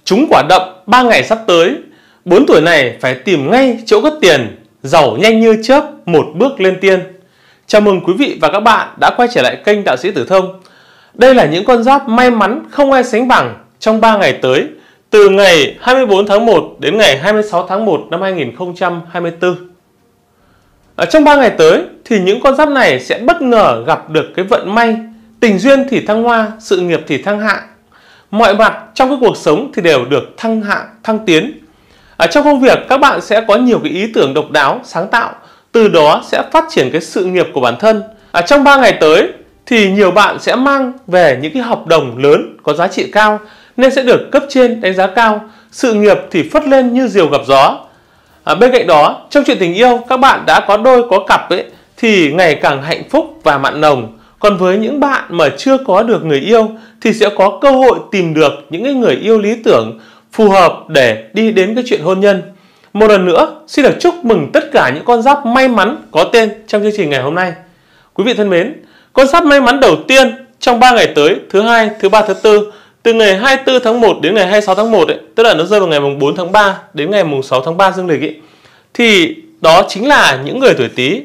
Trúng quả đậm 3 ngày sắp tới, 4 tuổi này phải tìm ngay chỗ cất tiền, giàu nhanh như chớp, một bước lên tiên. Chào mừng quý vị và các bạn đã quay trở lại kênh Đạo Sĩ Tử Thông. Đây là những con giáp may mắn không ai sánh bằng trong 3 ngày tới, từ ngày 24 tháng 1 đến ngày 26 tháng 1 năm 2024. Trong 3 ngày tới thì những con giáp này sẽ bất ngờ gặp được cái vận may, tình duyên thì thăng hoa, sự nghiệp thì thăng hạng. Mọi mặt trong cái cuộc sống thì đều được thăng hạng, thăng tiến. Trong công việc các bạn sẽ có nhiều cái ý tưởng độc đáo, sáng tạo, từ đó sẽ phát triển cái sự nghiệp của bản thân. Trong 3 ngày tới thì nhiều bạn sẽ mang về những cái hợp đồng lớn có giá trị cao nên sẽ được cấp trên đánh giá cao, sự nghiệp thì phất lên như diều gặp gió. Bên cạnh đó, trong chuyện tình yêu, các bạn đã có đôi có cặp ấy thì ngày càng hạnh phúc và mặn nồng. Còn với những bạn mà chưa có được người yêu thì sẽ có cơ hội tìm được những người yêu lý tưởng phù hợp để đi đến cái chuyện hôn nhân. Một lần nữa, xin được chúc mừng tất cả những con giáp may mắn có tên trong chương trình ngày hôm nay. Quý vị thân mến, con giáp may mắn đầu tiên trong 3 ngày tới, thứ hai, thứ ba, thứ tư, từ ngày 24 tháng 1 đến ngày 26 tháng 1 ấy, tức là nó rơi vào ngày mùng 4 tháng 3 đến ngày mùng 6 tháng 3 dương lịch ấy, thì đó chính là những người tuổi Tý.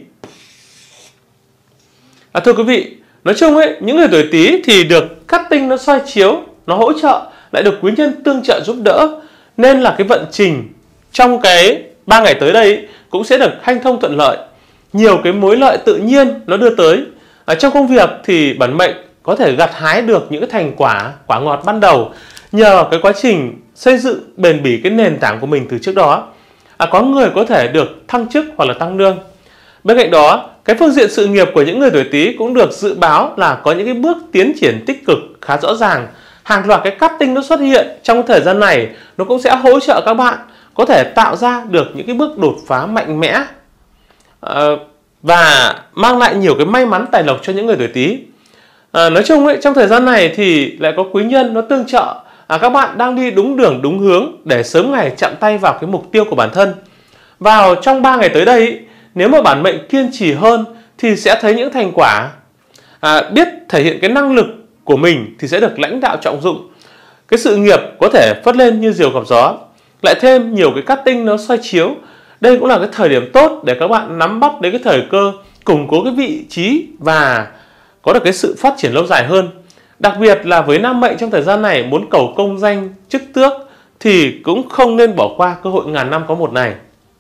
Thưa quý vị, nói chung ấy, những người tuổi Tý thì được cát tinh nó soi chiếu, nó hỗ trợ, lại được quý nhân tương trợ giúp đỡ, nên là cái vận trình trong cái 3 ngày tới đây ấy, cũng sẽ được hanh thông thuận lợi. Nhiều cái mối lợi tự nhiên nó đưa tới. Trong công việc thì bản mệnh có thể gặt hái được những cái thành quả ngọt ban đầu nhờ cái quá trình xây dựng bền bỉ cái nền tảng của mình từ trước đó. Có người có thể được thăng chức hoặc là tăng lương. Bên cạnh đó, cái phương diện sự nghiệp của những người tuổi Tý cũng được dự báo là có những cái bước tiến triển tích cực khá rõ ràng. Hàng loạt cái cát tinh nó xuất hiện trong thời gian này, nó cũng sẽ hỗ trợ các bạn có thể tạo ra được những cái bước đột phá mạnh mẽ và mang lại nhiều cái may mắn tài lộc cho những người tuổi Tý. Nói chung ấy, trong thời gian này thì lại có quý nhân nó tương trợ, các bạn đang đi đúng đường đúng hướng để sớm ngày chạm tay vào cái mục tiêu của bản thân. Vào trong 3 ngày tới đây ấy, nếu mà bản mệnh kiên trì hơn thì sẽ thấy những thành quả. Biết thể hiện cái năng lực của mình thì sẽ được lãnh đạo trọng dụng. Cái sự nghiệp có thể phất lên như diều gặp gió. Lại thêm nhiều cái cát tinh nó soi chiếu. Đây cũng là cái thời điểm tốt để các bạn nắm bắt đến cái thời cơ, củng cố cái vị trí và có được cái sự phát triển lâu dài hơn. Đặc biệt là với nam mệnh trong thời gian này muốn cầu công danh chức tước thì cũng không nên bỏ qua cơ hội ngàn năm có một này.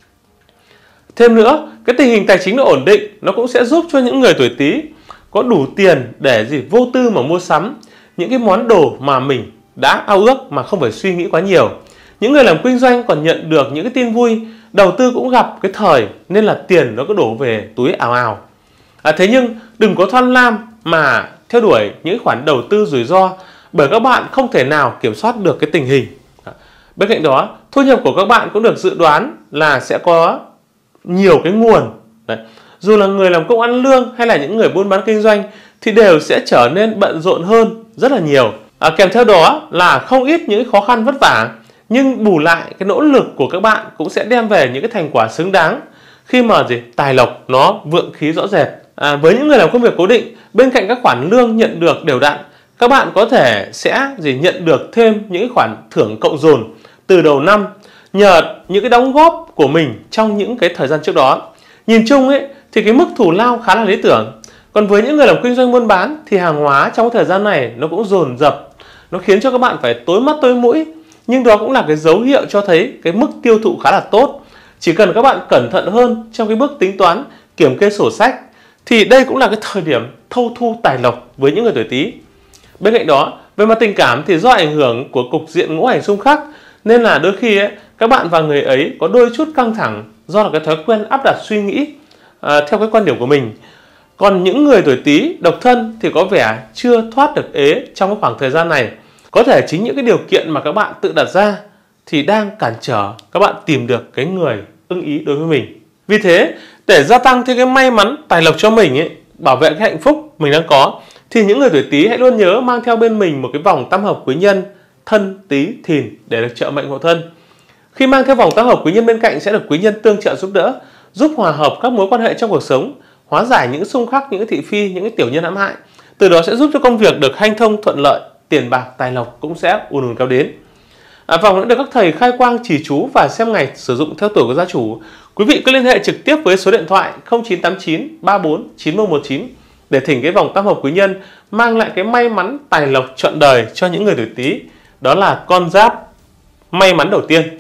Thêm nữa, cái tình hình tài chính nó ổn định, nó cũng sẽ giúp cho những người tuổi Tý có đủ tiền để vô tư mà mua sắm những cái món đồ mà mình đã ao ước mà không phải suy nghĩ quá nhiều. Những người làm kinh doanh còn nhận được những cái tin vui, đầu tư cũng gặp cái thời nên là tiền nó cứ đổ về túi ào ào. Thế nhưng đừng có tham lam mà theo đuổi những khoản đầu tư rủi ro, bởi các bạn không thể nào kiểm soát được cái tình hình. Bên cạnh đó, thu nhập của các bạn cũng được dự đoán là sẽ có nhiều cái nguồn. Dù là người làm công ăn lương hay là những người buôn bán kinh doanh thì đều sẽ trở nên bận rộn hơn rất là nhiều. Kèm theo đó là không ít những khó khăn vất vả, nhưng bù lại cái nỗ lực của các bạn cũng sẽ đem về những cái thành quả xứng đáng khi mà tài lộc nó vượng khí rõ rệt. Với những người làm công việc cố định, bên cạnh các khoản lương nhận được đều đặn, các bạn có thể sẽ nhận được thêm những khoản thưởng cộng dồn từ đầu năm nhờ những cái đóng góp của mình trong những cái thời gian trước đó. Nhìn chung ấy thì cái mức thù lao khá là lý tưởng. Còn với những người làm kinh doanh buôn bán thì hàng hóa trong thời gian này nó cũng dồn dập, nó khiến cho các bạn phải tối mắt tối mũi. Nhưng đó cũng là cái dấu hiệu cho thấy cái mức tiêu thụ khá là tốt. Chỉ cần các bạn cẩn thận hơn trong cái bước tính toán, kiểm kê sổ sách thì đây cũng là cái thời điểm thâu thu tài lộc với những người tuổi Tý. Bên cạnh đó, về mặt tình cảm thì do ảnh hưởng của cục diện ngũ hành xung khắc nên là đôi khi ấy, các bạn và người ấy có đôi chút căng thẳng do là cái thói quen áp đặt suy nghĩ theo cái quan điểm của mình. Còn những người tuổi Tý độc thân thì có vẻ chưa thoát được ế trong cái khoảng thời gian này. Có thể chính những cái điều kiện mà các bạn tự đặt ra thì đang cản trở các bạn tìm được cái người ưng ý đối với mình. Vì thế, để gia tăng thêm cái may mắn tài lộc cho mình ấy, bảo vệ cái hạnh phúc mình đang có, thì những người tuổi Tý hãy luôn nhớ mang theo bên mình một cái vòng tam hợp quý nhân Thân, Tý, Thìn để được trợ mệnh hộ thân. Khi mang theo vòng tam hợp quý nhân bên cạnh sẽ được quý nhân tương trợ giúp đỡ, giúp hòa hợp các mối quan hệ trong cuộc sống, hóa giải những xung khắc, những cái thị phi, những cái tiểu nhân hãm hại. Từ đó sẽ giúp cho công việc được hanh thông thuận lợi, tiền bạc tài lộc cũng sẽ ùn ùn kéo đến. Vòng đã được các thầy khai quang chỉ chú và xem ngày sử dụng theo tuổi của gia chủ. Quý vị cứ liên hệ trực tiếp với số điện thoại 0989 34 9119 để thỉnh cái vòng tam hợp quý nhân mang lại cái may mắn tài lộc trọn đời cho những người tuổi Tý. Đó là con giáp may mắn đầu tiên.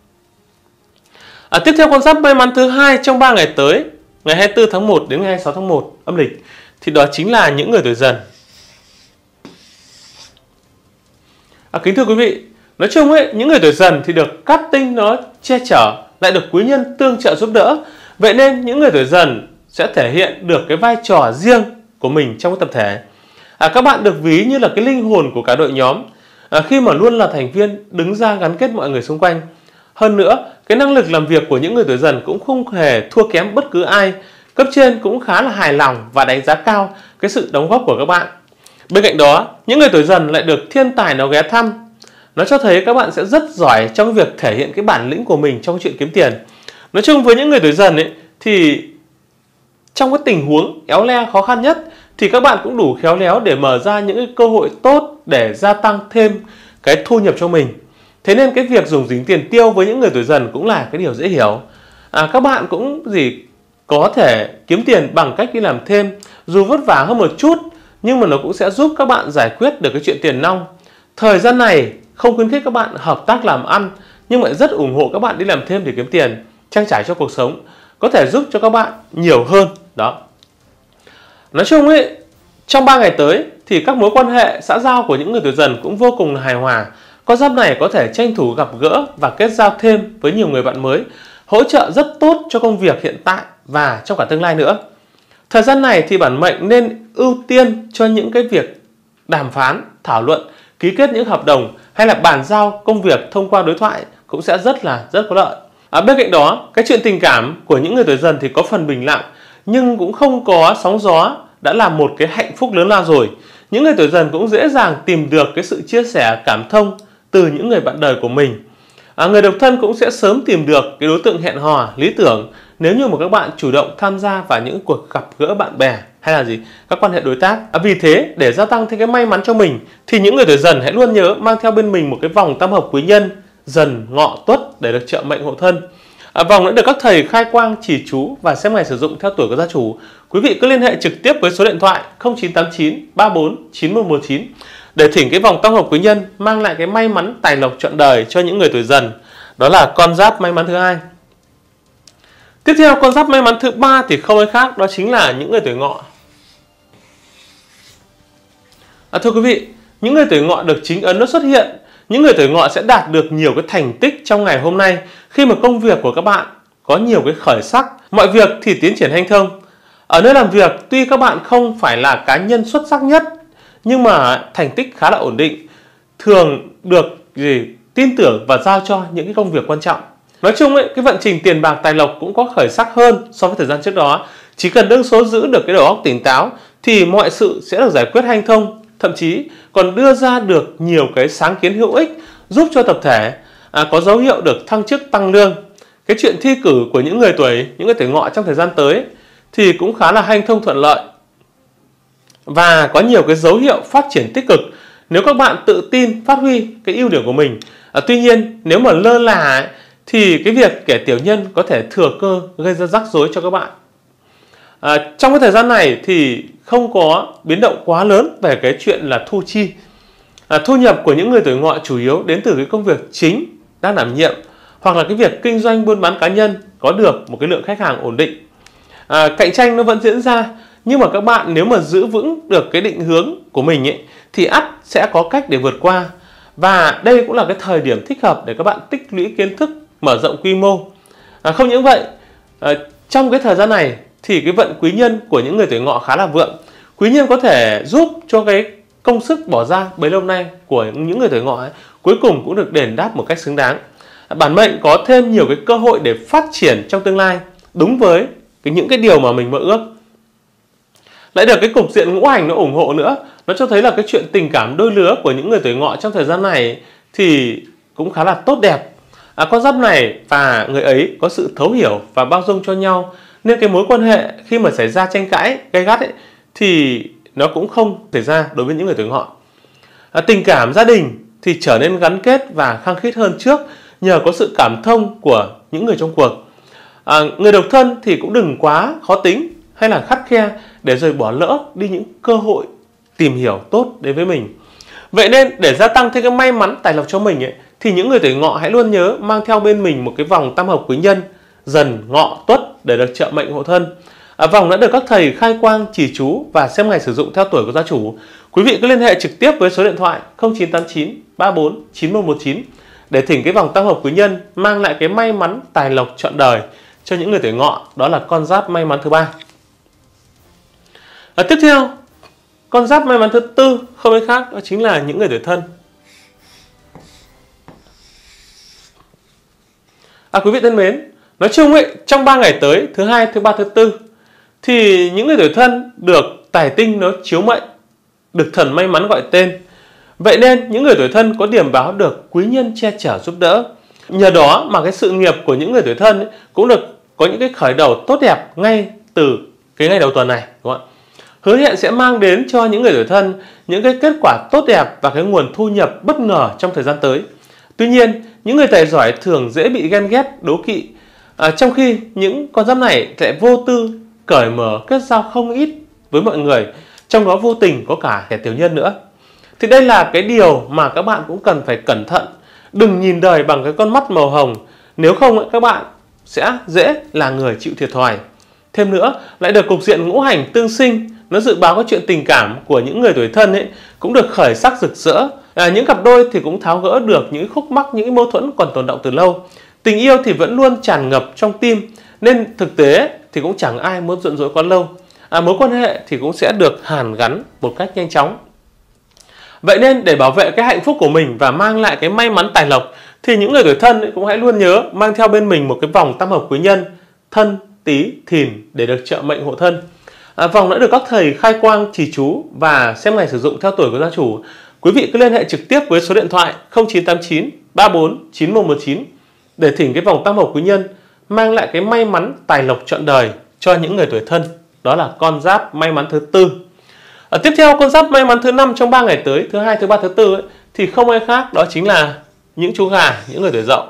Tiếp theo, con giáp may mắn thứ hai trong 3 ngày tới, ngày 24 tháng 1 đến ngày 26 tháng 1 âm lịch, thì đó chính là những người tuổi Dần. Kính thưa quý vị, nói chung ấy, những người tuổi Dần thì được cát tinh nó che chở, lại được quý nhân tương trợ giúp đỡ. Vậy nên những người tuổi Dần sẽ thể hiện được cái vai trò riêng của mình trong cái tập thể. Các bạn được ví như là cái linh hồn của cả đội nhóm, khi mà luôn là thành viên đứng ra gắn kết mọi người xung quanh. Hơn nữa, cái năng lực làm việc của những người tuổi Dần cũng không hề thua kém bất cứ ai. Cấp trên cũng khá là hài lòng và đánh giá cao cái sự đóng góp của các bạn. Bên cạnh đó, những người tuổi Dần lại được thiên tài nó ghé thăm. Nó cho thấy các bạn sẽ rất giỏi trong cái việc thể hiện cái bản lĩnh của mình trong chuyện kiếm tiền. Nói chung với những người tuổi Dần ấy, thì trong cái tình huống éo le khó khăn nhất thì các bạn cũng đủ khéo léo để mở ra những cái cơ hội tốt để gia tăng thêm cái thu nhập cho mình. Thế nên cái việc dùng dính tiền tiêu với những người tuổi Dần cũng là cái điều dễ hiểu. Các bạn cũng có thể kiếm tiền bằng cách đi làm thêm, dù vất vả hơn một chút nhưng mà nó cũng sẽ giúp các bạn giải quyết được cái chuyện tiền nong. Thời gian này không khuyến khích các bạn hợp tác làm ăn, nhưng mà rất ủng hộ các bạn đi làm thêm để kiếm tiền, trang trải cho cuộc sống, có thể giúp cho các bạn nhiều hơn. Đó. Nói chung ấy, trong 3 ngày tới thì các mối quan hệ xã giao của những người tuổi Dần cũng vô cùng là hài hòa. Con giáp này có thể tranh thủ gặp gỡ và kết giao thêm với nhiều người bạn mới, hỗ trợ rất tốt cho công việc hiện tại và trong cả tương lai nữa. Thời gian này thì bản mệnh nên ưu tiên cho những cái việc đàm phán, thảo luận, ký kết những hợp đồng hay là bàn giao công việc thông qua đối thoại cũng sẽ rất có lợi. Bên cạnh đó, cái chuyện tình cảm của những người tuổi Dần thì có phần bình lặng nhưng cũng không có sóng gió, đã là một cái hạnh phúc lớn lao rồi. Những người tuổi Dần cũng dễ dàng tìm được cái sự chia sẻ cảm thông từ những người bạn đời của mình. Người độc thân cũng sẽ sớm tìm được cái đối tượng hẹn hò lý tưởng nếu như mà các bạn chủ động tham gia vào những cuộc gặp gỡ bạn bè hay là các quan hệ đối tác. Vì thế, để gia tăng thêm cái may mắn cho mình thì những người tuổi Dần hãy luôn nhớ mang theo bên mình một cái vòng tam hợp quý nhân Dần Ngọ Tuất để được trợ mệnh hộ thân. Vòng đã được các thầy khai quang chỉ chú và xem ngày sử dụng theo tuổi của gia chủ. Quý vị cứ liên hệ trực tiếp với số điện thoại 0989 34 9119 để thỉnh cái vòng tam hợp quý nhân mang lại cái may mắn tài lộc trọn đời cho những người tuổi Dần. Đó là con giáp may mắn thứ hai. Tiếp theo, con giáp may mắn thứ ba thì không ai khác, đó chính là những người tuổi Ngọ. Thưa quý vị, những người tuổi Ngọ được chính ấn nó xuất hiện. Những người tuổi Ngọ sẽ đạt được nhiều cái thành tích trong ngày hôm nay khi mà công việc của các bạn có nhiều cái khởi sắc, mọi việc thì tiến triển hanh thông. Ở nơi làm việc, tuy các bạn không phải là cá nhân xuất sắc nhất nhưng mà thành tích khá là ổn định, thường được tin tưởng và giao cho những cái công việc quan trọng. Nói chung ấy, cái vận trình tiền bạc tài lộc cũng có khởi sắc hơn so với thời gian trước đó. Chỉ cần đương số giữ được cái đầu óc tỉnh táo thì mọi sự sẽ được giải quyết hanh thông, thậm chí còn đưa ra được nhiều cái sáng kiến hữu ích giúp cho tập thể có dấu hiệu được thăng chức tăng lương. Cái chuyện thi cử của những người tuổi Ngọ trong thời gian tới thì cũng khá là hanh thông thuận lợi và có nhiều cái dấu hiệu phát triển tích cực nếu các bạn tự tin phát huy cái ưu điểm của mình. Tuy nhiên, nếu mà lơ là thì cái việc kẻ tiểu nhân có thể thừa cơ gây ra rắc rối cho các bạn. Trong cái thời gian này thì không có biến động quá lớn về cái chuyện là thu chi. Thu nhập của những người tuổi Ngọ chủ yếu đến từ cái công việc chính đang đảm nhiệm hoặc là cái việc kinh doanh buôn bán cá nhân có được một cái lượng khách hàng ổn định. Cạnh tranh nó vẫn diễn ra nhưng mà các bạn nếu mà giữ vững được cái định hướng của mình ấy, thì ắt sẽ có cách để vượt qua. Và đây cũng là cái thời điểm thích hợp để các bạn tích lũy kiến thức, mở rộng quy mô. Không những vậy, trong cái thời gian này thì cái vận quý nhân của những người tuổi Ngọ khá là vượng. Quý nhân có thể giúp cho cái công sức bỏ ra bấy lâu nay của những người tuổi Ngọ ấy, cuối cùng cũng được đền đáp một cách xứng đáng. Bản mệnh có thêm nhiều cái cơ hội để phát triển trong tương lai đúng với những cái điều mà mình mơ ước. Lại được cái cục diện ngũ hành nó ủng hộ nữa, nó cho thấy là cái chuyện tình cảm đôi lứa của những người tuổi Ngọ trong thời gian này thì cũng khá là tốt đẹp. Con giáp này và người ấy có sự thấu hiểu và bao dung cho nhau, nên cái mối quan hệ khi mà xảy ra tranh cãi gay gắt thì nó cũng không xảy ra đối với những người tuổi Ngọ. Tình cảm gia đình thì trở nên gắn kết và khăng khít hơn trước nhờ có sự cảm thông của những người trong cuộc. Người độc thân thì cũng đừng quá khó tính hay là khắt khe để rồi bỏ lỡ đi những cơ hội tìm hiểu tốt đến với mình. Vậy nên để gia tăng thêm cái may mắn tài lộc cho mình ấy, thì những người tuổi Ngọ hãy luôn nhớ mang theo bên mình một cái vòng tam hợp quý nhân Dần, Ngọ, Tuất để được trợ mệnh hộ thân. Vòng đã được các thầy khai quang chỉ chú và xem ngày sử dụng theo tuổi của gia chủ. Quý vị cứ liên hệ trực tiếp với số điện thoại 0989 34 9119 để thỉnh cái vòng tam hợp quý nhân mang lại cái may mắn tài lộc trọn đời cho những người tuổi Ngọ, đó là con giáp may mắn thứ 3. Tiếp theo, con giáp may mắn thứ 4 không ai khác đó chính là những người tuổi Thân. Quý vị thân mến, nói chung ấy, trong 3 ngày tới, thứ Hai, thứ Ba, thứ Tư, thì những người tuổi Thân được tài tinh nó chiếu mệnh, được thần may mắn gọi tên. Vậy nên những người tuổi Thân có điểm báo được quý nhân che chở giúp đỡ. Nhờ đó mà cái sự nghiệp của những người tuổi Thân ấy cũng được có những cái khởi đầu tốt đẹp ngay từ cái ngày đầu tuần này, đúng không ạ? Hứa hẹn sẽ mang đến cho những người tuổi Thân những cái kết quả tốt đẹp và cái nguồn thu nhập bất ngờ trong thời gian tới. Tuy nhiên, những người tài giỏi thường dễ bị ghen ghét, đố kỵ, trong khi những con giáp này lại vô tư, cởi mở, kết giao không ít với mọi người, trong đó vô tình có cả kẻ tiểu nhân nữa. Thì đây là cái điều mà các bạn cũng cần phải cẩn thận. Đừng nhìn đời bằng cái con mắt màu hồng, nếu không các bạn sẽ dễ là người chịu thiệt thòi. Thêm nữa, lại được cục diện ngũ hành tương sinh, nó dự báo cái chuyện tình cảm của những người tuổi Thân ấy cũng được khởi sắc rực rỡ. Những cặp đôi thì cũng tháo gỡ được những khúc mắc, những mâu thuẫn còn tồn đọng từ lâu. Tình yêu thì vẫn luôn tràn ngập trong tim, nên thực tế thì cũng chẳng ai muốn giận dỗi quá lâu. Mối quan hệ thì cũng sẽ được hàn gắn một cách nhanh chóng. Vậy nên để bảo vệ cái hạnh phúc của mình và mang lại cái may mắn tài lộc, thì những người tuổi Thân cũng hãy luôn nhớ mang theo bên mình một cái vòng tam hợp quý nhân Thân, Tý, Thìn để được trợ mệnh hộ thân. Vòng đã được các thầy khai quang chỉ chú và xem ngày sử dụng theo tuổi của gia chủ. Quý vị cứ liên hệ trực tiếp với số điện thoại 0989 34 9119 để thỉnh cái vòng tam hợp quý nhân mang lại cái may mắn tài lộc trọn đời cho những người tuổi Thân, đó là con giáp may mắn thứ 4. Tiếp theo, con giáp may mắn thứ 5 trong 3 ngày tới, thứ Hai, thứ Ba, thứ Tư ấy, thì không ai khác đó chính là những chú gà, những người tuổi Dậu.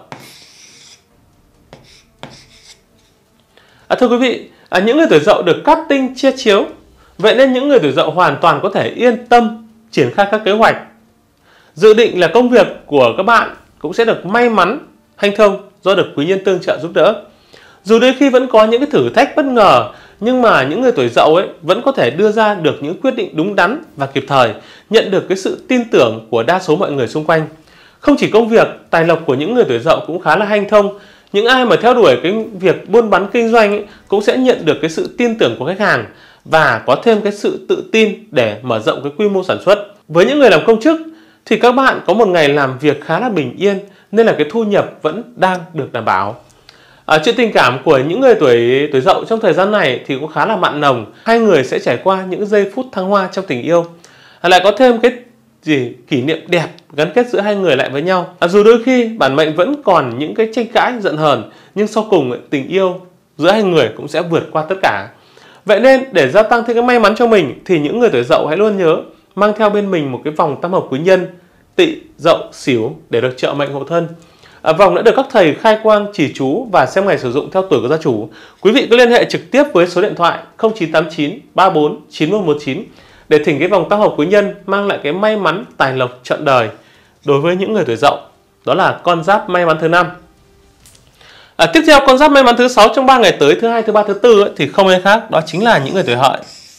Thưa quý vị, những người tuổi Dậu được cát tinh che chiếu, vậy nên những người tuổi Dậu hoàn toàn có thể yên tâm triển khai các kế hoạch. Dự định là công việc của các bạn cũng sẽ được may mắn, hanh thông do được quý nhân tương trợ giúp đỡ. Dù đôi khi vẫn có những cái thử thách bất ngờ, nhưng mà những người tuổi Dậu ấy vẫn có thể đưa ra được những quyết định đúng đắn và kịp thời, nhận được cái sự tin tưởng của đa số mọi người xung quanh. Không chỉ công việc, tài lộc của những người tuổi Dậu cũng khá là hanh thông. Những ai mà theo đuổi cái việc buôn bán kinh doanh ấy, cũng sẽ nhận được cái sự tin tưởng của khách hàng và có thêm cái sự tự tin để mở rộng cái quy mô sản xuất. Với những người làm công chức thì các bạn có một ngày làm việc khá là bình yên, nên là cái thu nhập vẫn đang được đảm bảo. Chuyện tình cảm của những người tuổi Dậu trong thời gian này thì cũng khá là mặn nồng. Hai người sẽ trải qua những giây phút thăng hoa trong tình yêu. Lại có thêm cái kỷ niệm đẹp gắn kết giữa hai người lại với nhau. Dù đôi khi bản mệnh vẫn còn những cái tranh cãi giận hờn, nhưng sau cùng tình yêu giữa hai người cũng sẽ vượt qua tất cả. Vậy nên để gia tăng thêm cái may mắn cho mình thì những người tuổi Dậu hãy luôn nhớ mang theo bên mình một cái vòng tam hợp quý nhân Tỵ, Dậu, Sửu để được trợ mệnh hộ thân. Vòng đã được các thầy khai quang chỉ chú và xem ngày sử dụng theo tuổi của gia chủ. Quý vị cứ liên hệ trực tiếp với số điện thoại 0989 34 9119 để thỉnh cái vòng tam hợp quý nhân mang lại cái may mắn tài lộc trọn đời đối với những người tuổi Dậu, đó là con giáp may mắn thứ 5. Tiếp theo, con giáp may mắn thứ 6 trong 3 ngày tới, thứ Hai, thứ Ba, thứ Tư thì không ai khác, đó chính là những người tuổi Hợi.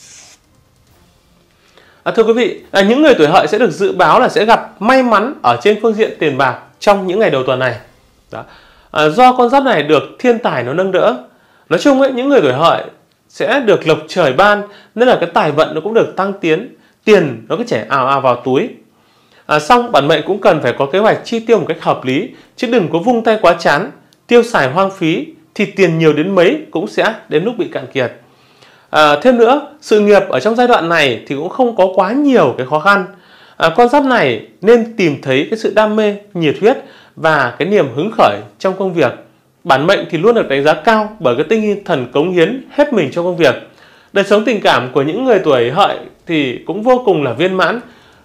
Thưa quý vị, những người tuổi Hợi sẽ được dự báo là sẽ gặp may mắn ở trên phương diện tiền bạc trong những ngày đầu tuần này. Do con giáp này được thiên tài nó nâng đỡ. Nói chung ấy, những người tuổi Hợi sẽ được lộc trời ban, nên là cái tài vận nó cũng được tăng tiến, tiền nó cứ chảy ào ào vào túi. Xong bản mệnh cũng cần phải có kế hoạch chi tiêu một cách hợp lý, chứ đừng có vung tay quá chán, tiêu xài hoang phí thì tiền nhiều đến mấy cũng sẽ đến lúc bị cạn kiệt. Thêm nữa, sự nghiệp ở trong giai đoạn này thì cũng không có quá nhiều cái khó khăn. Con giáp này nên tìm thấy cái sự đam mê, nhiệt huyết và cái niềm hứng khởi trong công việc. Bản mệnh thì luôn được đánh giá cao bởi cái tinh thần cống hiến hết mình trong công việc. Đời sống tình cảm của những người tuổi Hợi thì cũng vô cùng là viên mãn.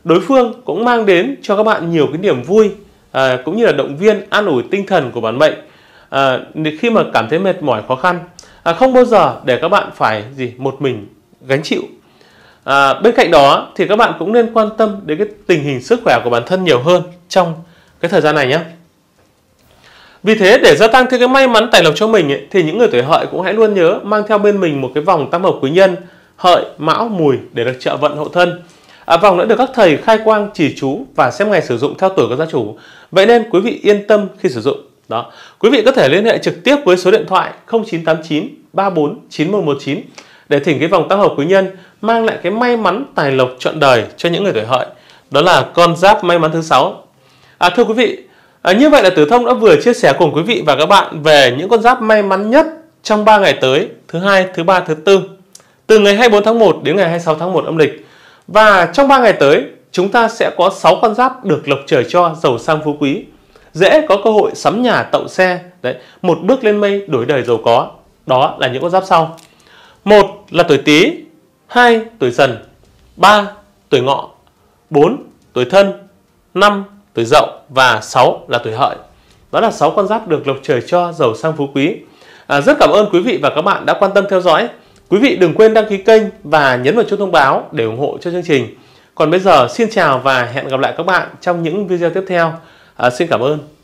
đối phương cũng mang đến cho các bạn nhiều cái niềm vui, cũng như là động viên, an ủi tinh thần của bản mệnh khi mà cảm thấy mệt mỏi, khó khăn. Không bao giờ để các bạn phải một mình gánh chịu. Bên cạnh đó thì các bạn cũng nên quan tâm đến cái tình hình sức khỏe của bản thân nhiều hơn trong cái thời gian này nhé. Vì thế để gia tăng thêm cái may mắn tài lộc cho mình thì những người tuổi Hợi cũng hãy luôn nhớ mang theo bên mình một cái vòng tam hợp quý nhân Hợi, Mão, Mùi để được trợ vận hộ thân. Vòng đã được các thầy khai quang chỉ chú và xem ngày sử dụng theo tuổi của gia chủ. Vậy nên quý vị yên tâm khi sử dụng. Đó, quý vị có thể liên hệ trực tiếp với số điện thoại 0989 34 9119 để thỉnh cái vòng tam hợp quý nhân mang lại cái may mắn tài lộc trọn đời cho những người tuổi Hợi. Đó là con giáp may mắn thứ 6. Thưa quý vị, như vậy là Tử Thông đã vừa chia sẻ cùng quý vị và các bạn về những con giáp may mắn nhất trong 3 ngày tới, thứ hai, thứ ba, thứ tư, từ ngày 24 tháng 1 đến ngày 26 tháng 1 âm lịch. Và trong 3 ngày tới, chúng ta sẽ có 6 con giáp được lộc trời cho, giàu sang phú quý, dễ có cơ hội sắm nhà tậu xe, một bước lên mây, đổi đời giàu có. Đó là những con giáp sau. 1 là tuổi Tý, 2 tuổi Dần, 3 tuổi Ngọ, 4 tuổi Thân, 5 tuổi Dậu và 6 là tuổi Hợi. Đó là 6 con giáp được lộc trời cho, giàu sang phú quý. Rất cảm ơn quý vị và các bạn đã quan tâm theo dõi. Quý vị đừng quên đăng ký kênh và nhấn vào chuông thông báo để ủng hộ cho chương trình. Còn bây giờ xin chào và hẹn gặp lại các bạn trong những video tiếp theo. Xin cảm ơn.